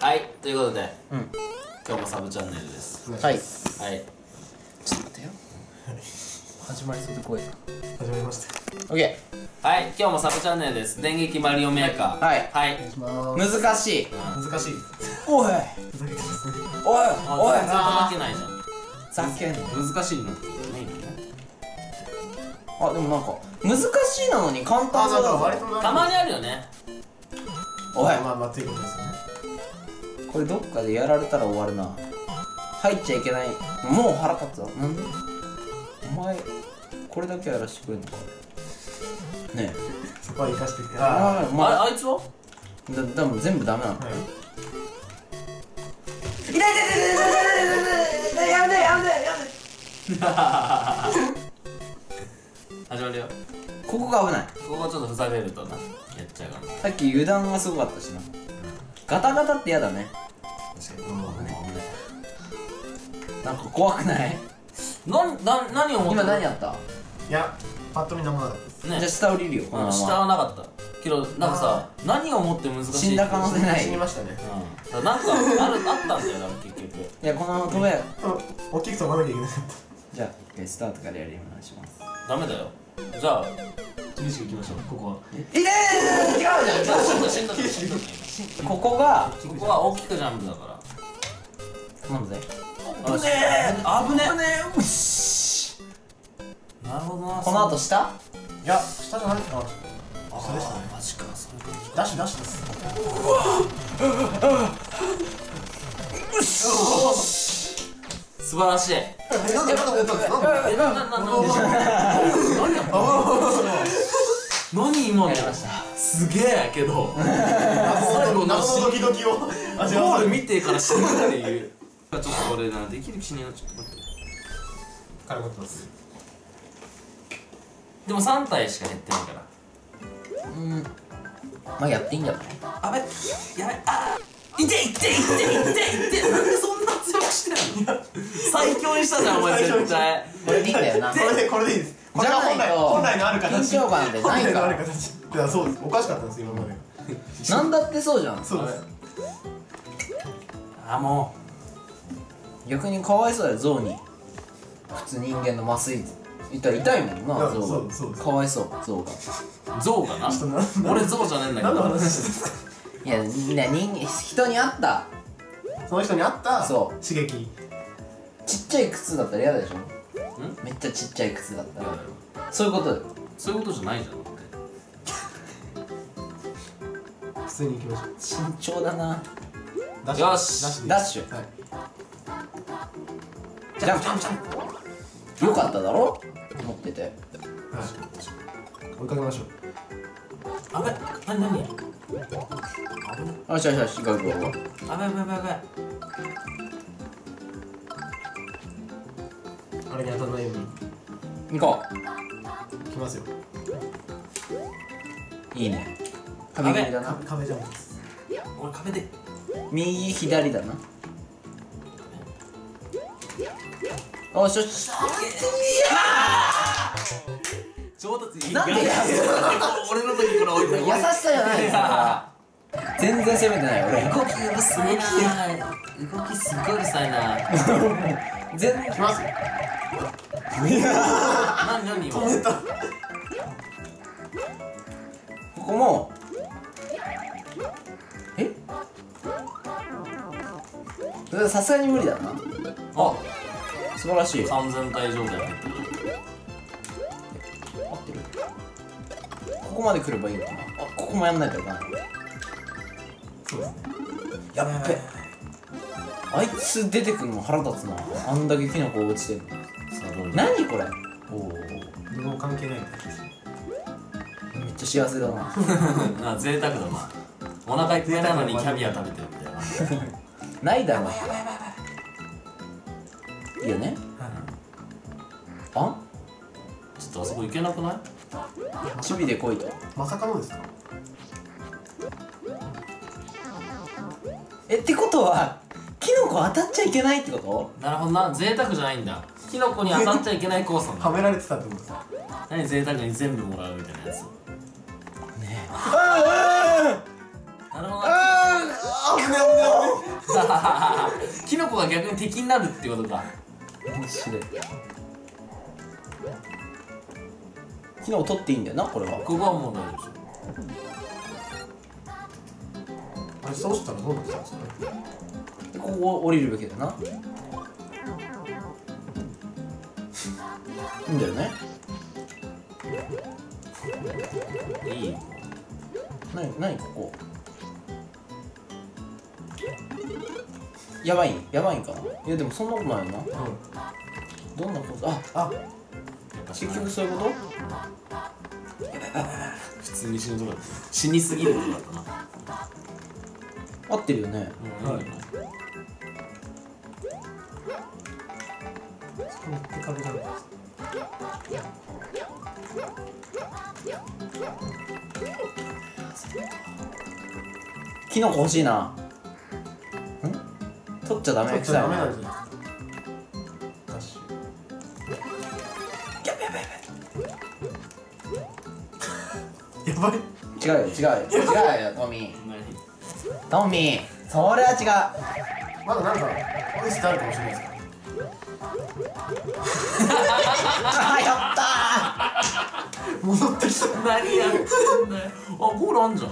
はい、ということで、 うん。 今日もサブチャンネルです。 はい。 はい。 ちょっと待ってよ。始まりそうで怖いな。 始まりました。 オッケはい、今日もサブチャンネルです。電撃マリオメーカー。 はいはい。 お願いします。 ー。難しい。 難しい。 おい。 ふざけてますね。 おい。おい。 全然叩けないじゃん。 ざけんな。 難しいの。 あ、でもなんか難しいなのに簡単そうだぞ。 たまにあるよね。 おい。 まあということですよね。 これどっかでやられたら終わるな。入っちゃいけない。もう腹立つわ。なんでお前これだけやらしてくれんのかねえ。 そこは生かしてくれ。 お前あいつはだもん全部ダメなの。 はい。 痛い痛い痛い痛い痛いやめてやめてやめて。 始まるよ。 ここが危ない。 ここちょっとふざけるとな、やっちゃうから。 さっき油断がすごかったしな。ガタガタってやだね。 確かに。 なんか怖くない？ 何を思って今何やった？ いや、パッと見なんもなかったです。 ねじゃあ下降りるよ。このまま下はなかったけど、なんかさ、何を思って難しいって死んだ可能性ない。 死にましたね。 うん、なんかあったんだよな、結局。 いや、このまま飛べ。 大きく飛ばなきゃいけなかった。 じゃあスタートからやりお願いします。 ダメだよ。じゃあ厳しくいきましょう。ここは。 痛い違うじゃん。 死んだここがここは大きくジャンプだから。 頼むぜ。 危ねえ危ねえ。なるほどな。 この後下？ いや、下じゃないかな。下でしたね。 マジか、そういう感じ。 ダッシュダッシュです。 素晴らしい。 なんで何今のやりました。 すげえけど謎のドキドキを味わわせる。 ゴール見てから死ぬっていう。ちょっとこれな、できる気しねえな。ちょっと待って。 彼持ってます。 でも3体しか減ってないから。 まあやっていいんじゃない？ あべ、やべ、あー、痛い痛い痛い痛い痛い。なんでそんな強くしてんの？最強にしたじゃんお前絶対。 これでいいんだよな。 これでいいです。これが本来のある形。 緊張感なんてないから。 本来のある形。いや、そうです。おかしかったんです今まで。 なんだってそうじゃん。 そうです。 あ、も逆にかわいそうだよ、象に。普通人間の麻酔いったら痛いもんな、象そうですが。かわいそう、象が。 う象かな。俺象じゃねえんだけ何の話ど。 ですか。 いや、人に会った。 その人に合ったそう刺激。 ちっちゃい靴だったら嫌でしょ？めっちゃちっちゃい靴だったら。そういうことだよ。 そういうことじゃないじゃん。 普通に行きましょう。 慎重だな。 ダッシュ。 よしダッシュ。 はい。 ジャンプジャンプジャンプ。よかっただろ？持ってて。 追いかけましょう。 あべ、何よしよしよし、行こう行こう行こう。 あべあべあべあべ。 あれに当たらないように行こ来ますよ。 う。いいね。壁切りだな。 壁ジャンプです。 俺壁で。 右左だな。おしよし。 上達いい。 なんで俺の時これ置いて優しさじゃないですか。全然攻めてない俺。 動きうるさいな。動きすっごいうるさいな。 全然。 来ますよ。 何今。 止めた。 ここも。さすがに無理だな。 あ、 素晴らしい。合 3000体状態入ってる。 ってる。ここまで来ればいいのかな。あ、ここもやんないといけない。 そうですね。 やっべ。あいつ出てくるの腹立つな。あんだけキノコ落ちてるの。 さあどう何これ。 おお。 何も関係ないみたいです。 めっちゃ幸せだな。 な、贅沢だな。お腹いっぱいなのにキャビア食べてるみたいな。 ないだろ。いいよね。あ？ ちょっとあそこ行けなくない？ チビで来いと。 まさかのですか。 ってことはキノコ当たっちゃいけないってこと？ なるほどな、贅沢じゃないんだ。キノコに当たっちゃいけないコースなんだ。 はめられてたってことですか。 何贅沢に全部もらうみたいなやつ。 ねなるほど。 危ね危ね危ね。 キノコが逆に敵になるってことか。 面白い。昨日取っていいんだよなこれは。 ここはもう大丈夫でしょ。 あれそうしたらどうなっちゃうんですかね。 でここ降りるべきだな。いいんだよね。 いいよ。 何ここ。やばいんかな。いやでもそんなことないよな。どんなこと。あ結局そういうこと。 普通に死ぬとこだった。死にすぎるとこだったな。 合ってるよね。 はい。 そこに手かけられます。 キノコ欲しいな。取っちゃダメ。 ダメなんじゃないな。 ですか。ダッシュ。やばい。 違うよトミー。それは違う。 まだなんかオイスターあるかもしれないですから。 やったー。 戻ってきた。 何やってんだよ。あ、ゴールあんじゃん。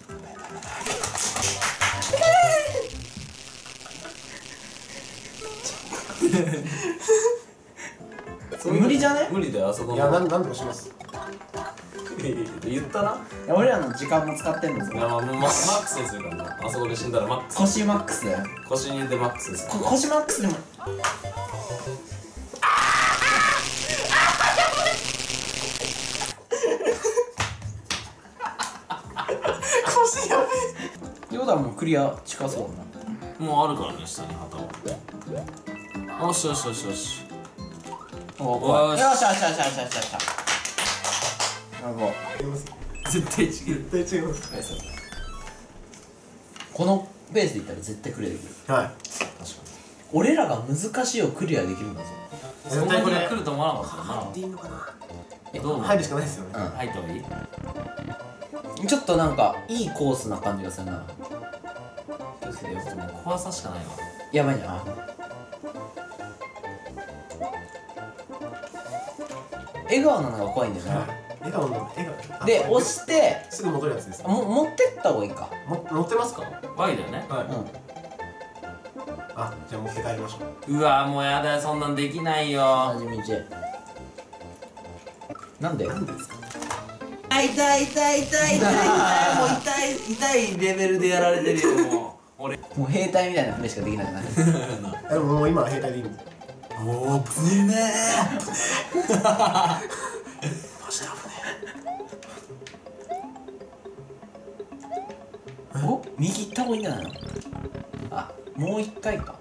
無理じゃね。 無理だよ、あそこの。 いや、なんとかします。 言ったな。 いや俺らの時間も使ってんだぞ。 いや、まあ、マックスにするからな。あそこで死んだらマックス。 腰マックスだよ。 腰にでマックスです。 腰マックスでも。 腰やべヨダもクリア近そうだな。 もうあるからね、下に旗を。よしよしよしよし。 よしよし。なるほど。 え。違います。 絶対違う。 絶対違います。 このペースでいったら絶対クリアできる。 はい。 確か俺らが難しいをクリアできるんだぞ。 に。そんなに来ると思わなかったな。 でいいのかな。 どう思う？ 入るしかないですよね。 入った方がいい？ ちょっとなんかいいコースな感じがするな。気をつけてよ。 もう怖さしかないわ。 やばいな。笑顔なのが怖いんだよな。 笑顔の笑顔。 で押してすぐ戻るやつです。 持ってった方がいいか。 乗ってますか。 Y だよね。 はい。 うあ、じゃあ持って帰りましょう。 うわもうやだよ、そんなんできないん。 よ。 同じ道。なんで？ なんですか。 痛いもう痛いレベルでやられてるよ、もう。俺。 もう兵隊みたいなプレーしかできなくなる。 でももう今は兵隊でいいんで。 おー、ぶねマジで危ねお、右行った方がいいんじゃないの？あ、もう一回か。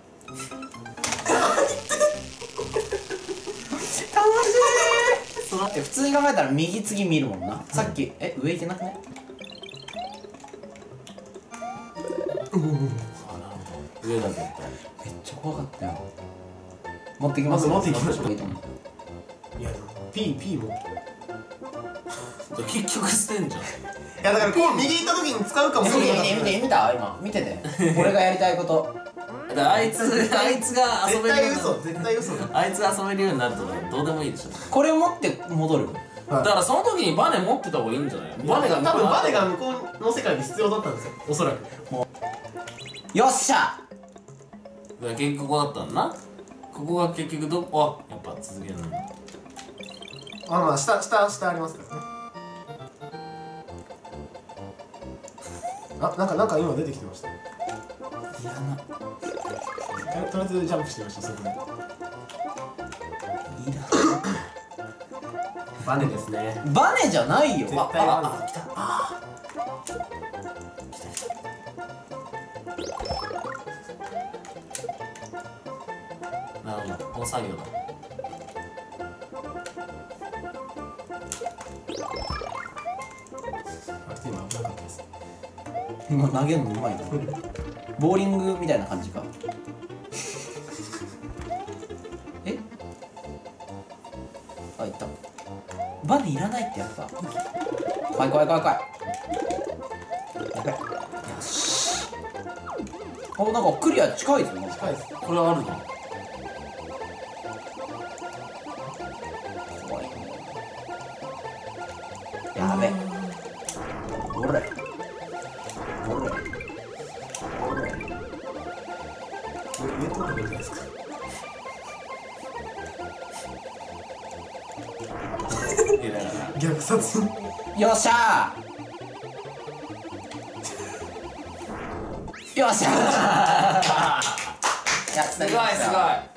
そうだって普通に考えたら右次見るもんな。さっき上行けなくね？ 上だ絶対。 めっちゃ怖かったよ。持ってきます。 まず持ってきましょういいと思う。 え。いやでも P も。 結局捨てんじゃん。 いやだからこう右行った時に使うかもしれない。 見た今見てて。俺がやりたいこと。 だからあいつが遊べるようになる。 絶対嘘だ。 あいつが遊べるようになるとどうでもいいでしょ。 これ持って戻る。 だからその時にバネ持ってた方がいいんじゃない？バネが多分バネが向こうの世界で必要だったんですよ。おそらく。 よっしゃ。 だから結局ここだったんだな。ここが結局やっぱ続けるんだ。 まあ下ありますからね。なんか今出てきてました。 いらな。 とりあえずジャンプしてましたそこで。 いらバネですね。 バネじゃないよ。 絶対バネ。 来た。なるほど、もう作業だ。 今危なかったです。 もう投げるのうまいな。ボーリングみたいな感じか。あ、いった。バネいらないってやっぱ。怖い。やべ。よし。 お、なんかクリア近いぞ。 近いです。 これあるな。 怖い。やべ。おれ。おれ。おれ。 上取ればいいじゃないですか。 いやだから虐殺。 よっしゃー。よっしゃー。やった。 すごいすごい。